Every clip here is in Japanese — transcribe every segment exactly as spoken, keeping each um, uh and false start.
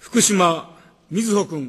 福島みずほ君。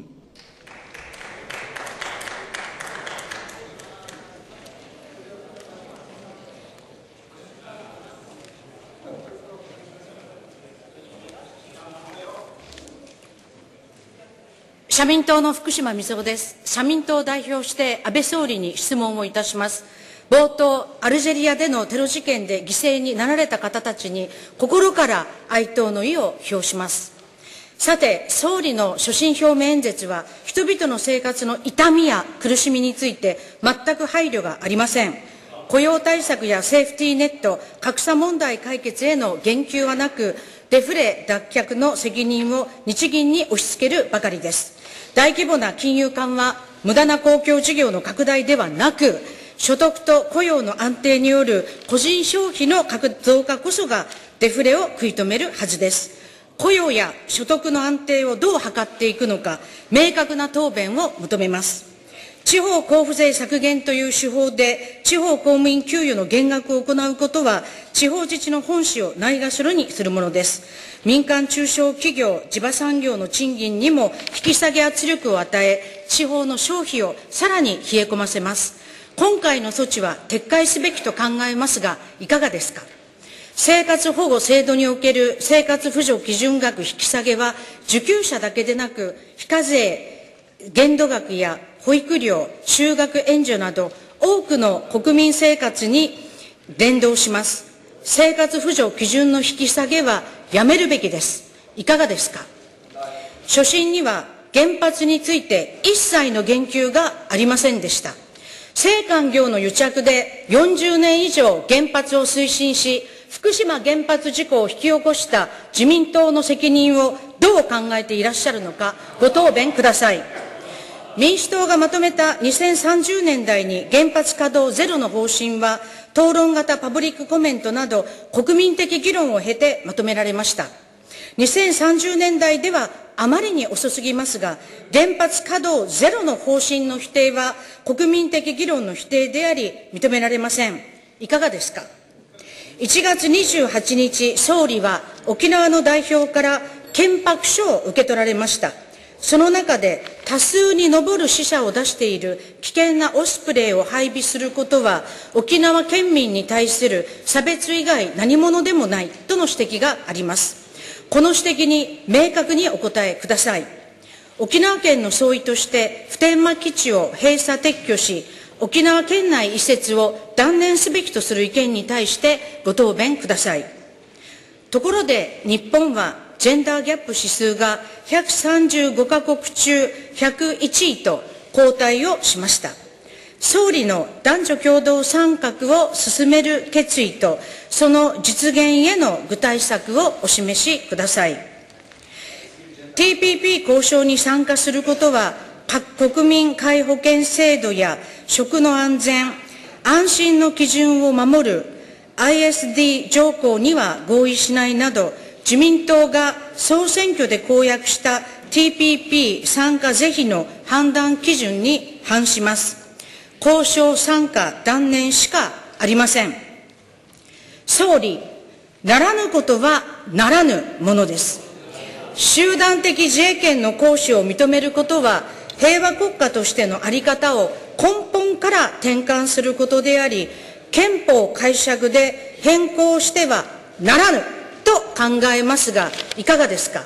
社民党の福島みずほです。社民党を代表して安倍総理に質問をいたします。冒頭、アルジェリアでのテロ事件で犠牲になられた方たちに心から哀悼の意を表します。さて、総理の所信表明演説は、人々の生活の痛みや苦しみについて全く配慮がありません。雇用対策やセーフティーネット、格差問題解決への言及はなく、デフレ脱却の責任を日銀に押し付けるばかりです。大規模な金融緩和、無駄な公共事業の拡大ではなく、所得と雇用の安定による個人消費の増加こそがデフレを食い止めるはずです。雇用や所得の安定をどう図っていくのか、明確な答弁を求めます。地方交付税削減という手法で地方公務員給与の減額を行うことは、地方自治の本旨をないがしろにするものです。民間中小企業、地場産業の賃金にも引き下げ圧力を与え、地方の消費をさらに冷え込ませます。今回の措置は撤回すべきと考えますが、いかがですか。生活保護制度における生活扶助基準額引き下げは、受給者だけでなく、非課税限度額や保育料、就学援助など、多くの国民生活に連動します。生活扶助基準の引き下げはやめるべきです。いかがですか。所信には原発について一切の言及がありませんでした。政官業の癒着でよんじゅうねん以上原発を推進し、福島原発事故を引き起こした自民党の責任をどう考えていらっしゃるのか、ご答弁ください。民主党がまとめたにせんさんじゅうねんだいに原発稼働ゼロの方針は、討論型パブリックコメントなど国民的議論を経てまとめられました。にせんさんじゅうねんだいではあまりに遅すぎますが、原発稼働ゼロの方針の否定は国民的議論の否定であり、認められません。いかがですか。いちがつにじゅうはちにち、総理は沖縄の代表から憲白書を受け取られました。その中で多数に上る死者を出している危険なオスプレイを配備することは、沖縄県民に対する差別以外何者でもないとの指摘があります。この指摘に明確にお答えください。沖縄県の総意として普天間基地を閉鎖撤去し、沖縄県内移設を断念すべきとする意見に対してご答弁ください。ところで日本はジェンダーギャップ指数がひゃくさんじゅうごかこく中ひゃくいちいと後退をしました。総理の男女共同参画を進める決意と、その実現への具体策をお示しください。ティーピーピー 交渉に参加することは、国民皆保険制度や食の安全、安心の基準を守る アイエスディー 条項には合意しないなど、自民党が総選挙で公約した ティーピーピー 参加是非の判断基準に反します。交渉参加断念しかありません。総理、ならぬことはならぬものです。集団的自衛権の行使を認めることは、平和国家としての在り方を根本から転換することであり、憲法解釈で変更してはならぬと考えますが、いかがですか。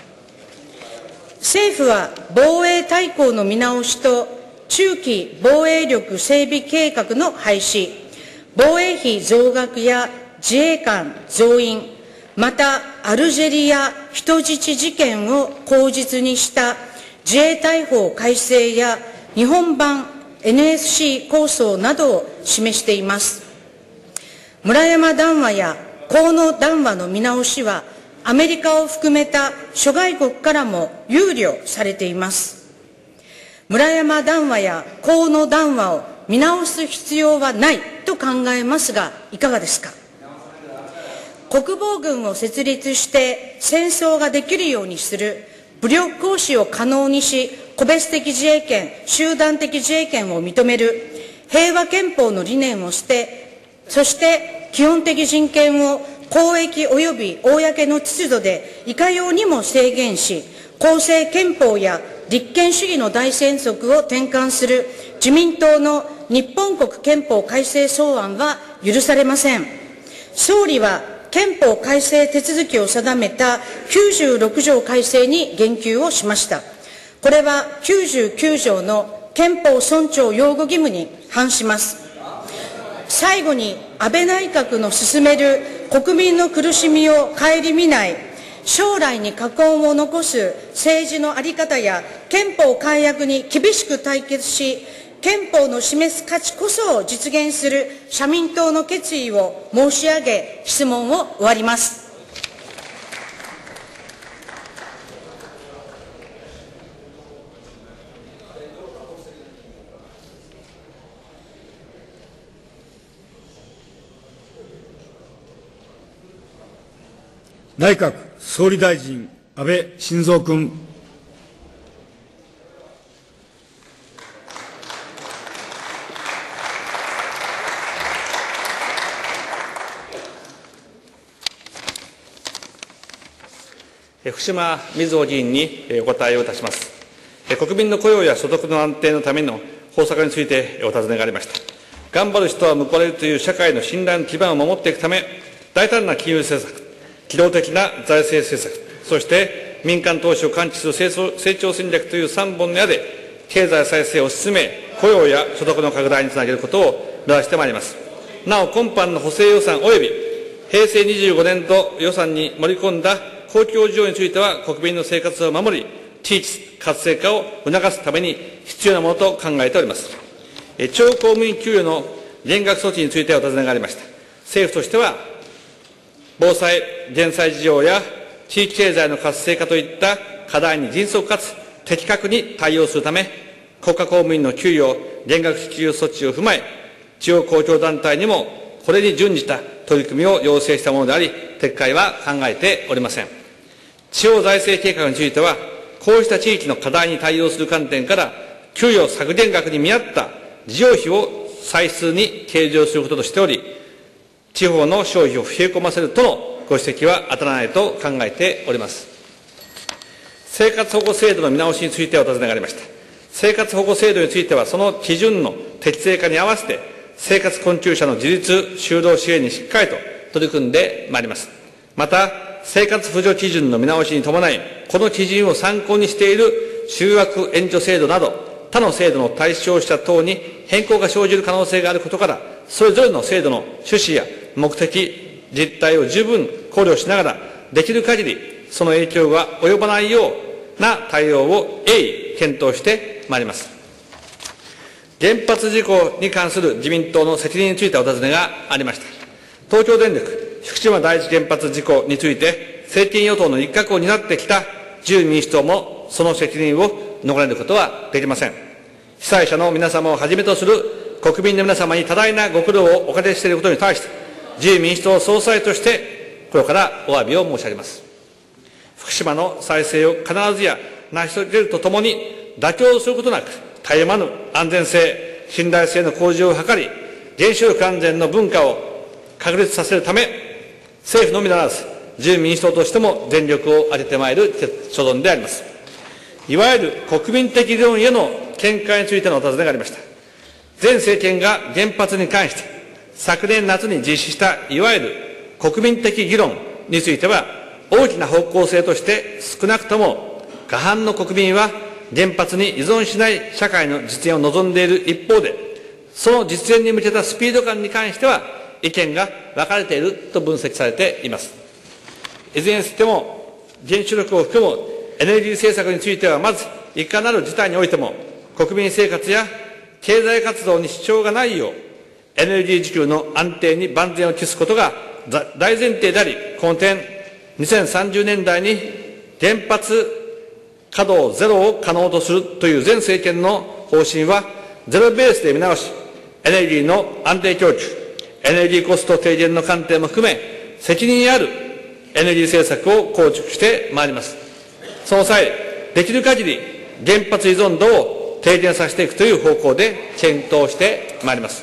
政府は防衛大綱の見直しと中期防衛力整備計画の廃止、防衛費増額や自衛官増員、またアルジェリア人質事件を口実にした自衛隊法改正や日本版 エヌエスシー 構想などを示しています。村山談話や河野談話の見直しは、アメリカを含めた諸外国からも憂慮されています。村山談話や河野談話を見直す必要はないと考えますが、いかがですか。国防軍を設立して戦争ができるようにする、武力行使を可能にし、個別的自衛権、集団的自衛権を認める、平和憲法の理念を捨て、そして基本的人権を公益及び公の秩序でいかようにも制限し、 公正憲法や立憲主義の大原則を転換する自民党の日本国憲法改正草案は許されません。総理は憲法改正手続きを定めたきゅうじゅうろく条改正に言及をしました。これはきゅうじゅうきゅう条の憲法尊重擁護義務に反します。最後に、安倍内閣の進める国民の苦しみを顧みない将来に禍根を残す政治の在り方や憲法改悪に厳しく対決し、憲法の示す価値こそを実現する社民党の決意を申し上げ、質問を終わります。 内閣総理大臣、安倍晋三君。 福島みずほ議員にお答えをいたします。国民の雇用や所得の安定のための方策についてお尋ねがありました。頑張る人は報われるという社会の信頼の基盤を守っていくため、大胆な金融政策、機動的な財政政策、そして民間投資を喚起する成長戦略というさんぼんの矢で、経済再生を進め、雇用や所得の拡大につなげることを目指してまいります。なお、今般の補正予算及び平成にじゅうごねん度予算に盛り込んだ公共事業については、国民の生活を守り、地域活性化を促すために必要なものと考えております。地方公務員給与の減額措置についてお尋ねがありました。政府としては、防災・減災事業や地域経済の活性化といった課題に迅速かつ的確に対応するため、国家公務員の給与減額支給措置を踏まえ、地方公共団体にもこれに準じた取り組みを要請したものであり、撤回は考えておりません。地方財政計画については、こうした地域の課題に対応する観点から、給与削減額に見合った事業費を歳出に計上することとしており、地方の消費を冷え込ませるとのご指摘は当たらないと考えております。生活保護制度の見直しについてお尋ねがありました。生活保護制度については、その基準の適正化に合わせて、生活困窮者の自立、就労支援にしっかりと取り組んでまいります。また、生活扶助基準の見直しに伴い、この基準を参考にしている就学援助制度など、他の制度の対象者等に変更が生じる可能性があることから、それぞれの制度の趣旨や目的、実態を十分考慮しながら、できる限りその影響が及ばないような対応を鋭意検討してまいります。原発事故に関する自民党の責任についてお尋ねがありました。東京電力福島第一原発事故について、政権与党の一角を担ってきた自由民主党もその責任を逃れることはできません。被災者の皆様をはじめとする国民の皆様に多大なご苦労をおかけしていることに対して、自由民主党総裁として、これからお詫びを申し上げます。福島の再生を必ずや成し遂げるとともに、妥協することなく、絶え間ぬ安全性、信頼性の向上を図り、原子力安全の文化を確立させるため、政府のみならず、自由民主党としても全力を挙げてまいる所存であります。いわゆる国民的理論への見解についてのお尋ねがありました。前政権が原発に関して、昨年夏に実施したいわゆる国民的議論については、大きな方向性として少なくとも過半の国民は原発に依存しない社会の実現を望んでいる一方で、その実現に向けたスピード感に関しては意見が分かれていると分析されています。いずれにしても原子力を含むエネルギー政策については、まずいかなる事態においても国民生活や経済活動に支障がないよう、エネルギー需給の安定に万全を期すことが大前提であり、この点、にせんさんじゅうねんだいに原発稼働ゼロを可能とするという前政権の方針は、ゼロベースで見直し、エネルギーの安定供給、エネルギーコスト低減の観点も含め、責任あるエネルギー政策を構築してまいります。その際、できる限り原発依存度を低減させていくという方向で検討してまいります。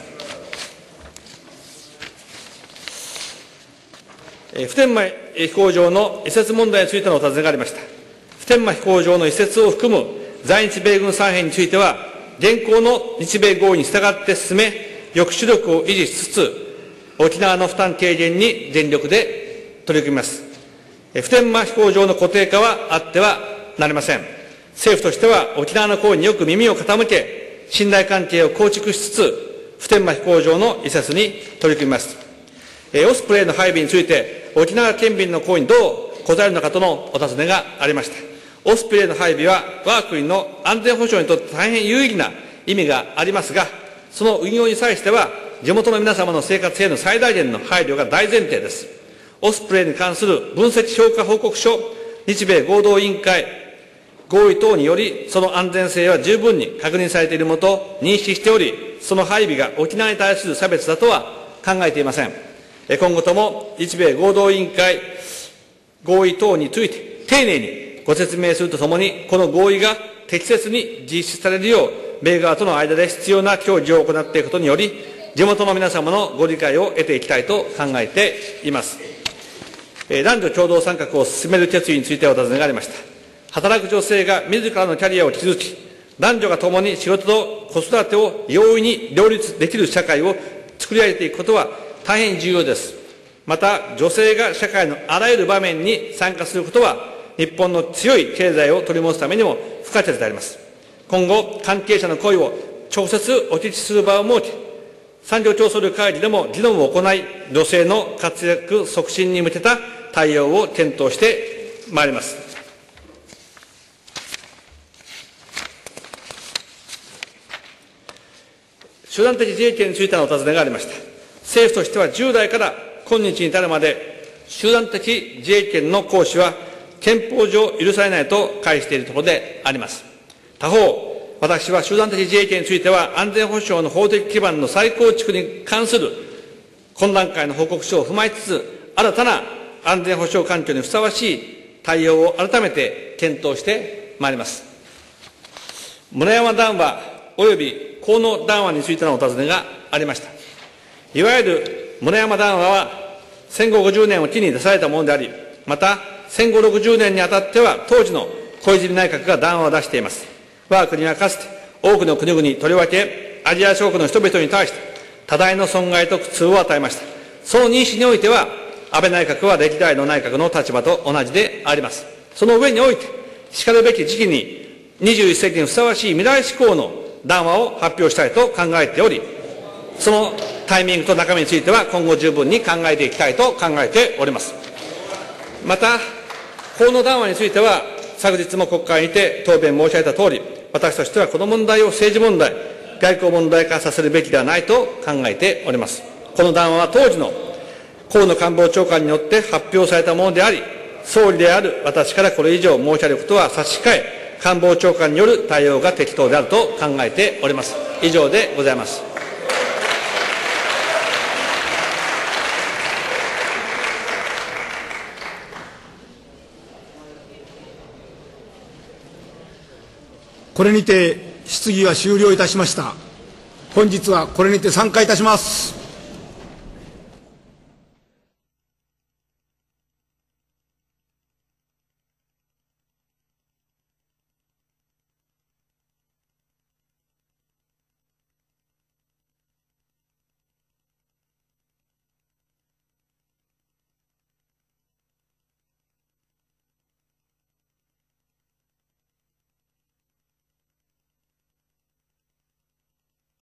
普天間飛行場の移設問題についてのお尋ねがありました。普天間飛行場の移設を含む在日米軍三兵については、現行の日米合意に従って進め、抑止力を維持しつつ、沖縄の負担軽減に全力で取り組みます。普天間飛行場の固定化はあってはなりません。政府としては沖縄の声によく耳を傾け、信頼関係を構築しつつ、普天間飛行場の移設に取り組みます。オスプレイの配備について、沖縄県民の声にどう応えるのかとのお尋ねがありました。オスプレイの配備は、我が国の安全保障にとって大変有意義な意味がありますが、その運用に際しては、地元の皆様の生活への最大限の配慮が大前提です。オスプレイに関する分析評価報告書、日米合同委員会、合意等により、その安全性は十分に確認されているものと認識しており、その配備が沖縄に対する差別だとは考えていません。今後とも日米合同委員会合意等について丁寧にご説明するとともに、この合意が適切に実施されるよう、米側との間で必要な協議を行っていくことにより、地元の皆様のご理解を得ていきたいと考えています。男女共同参画を進める決意についてお尋ねがありました。働く女性が自らのキャリアを築き、男女が共に仕事と子育てを容易に両立できる社会を作り上げていくことは大変重要です。また、女性が社会のあらゆる場面に参加することは、日本の強い経済を取り戻すためにも不可欠であります。今後、関係者の声を直接お聞きする場を設け、産業競争力会議でも議論を行い、女性の活躍促進に向けた対応を検討してまいります。集団的自衛権についてのお尋ねがありました。政府としては従来から今日に至るまで、集団的自衛権の行使は憲法上許されないと解しているところであります。他方、私は集団的自衛権については、安全保障の法的基盤の再構築に関する懇談会の報告書を踏まえつつ、新たな安全保障環境にふさわしい対応を改めて検討してまいります。村山談話及び河野談話についてのお尋ねがありました。いわゆる村山談話は戦後ごじゅうねんを機に出されたものであり、また戦後ろくじゅうねんにあたっては当時の小泉内閣が談話を出しています。我が国はかつて多くの国々にとりわけアジア諸国の人々に対して多大の損害と苦痛を与えました。その認識においては、安倍内閣は歴代の内閣の立場と同じであります。その上において、しかるべき時期ににじゅういっ世紀にふさわしい未来志向の談話を発表したいと考えており、そのタイミングと中身については今後十分に考えていきたいと考えております。また、河野談話については、昨日も国会にて答弁申し上げたとおり、私としてはこの問題を政治問題、外交問題化させるべきではないと考えております。この談話は当時の河野官房長官によって発表されたものであり、総理である私からこれ以上申し上げることは差し控え、官房長官による対応が適当であると考えております。以上でございます。 これにて質疑は終了いたしました。本日はこれにて散会いたします。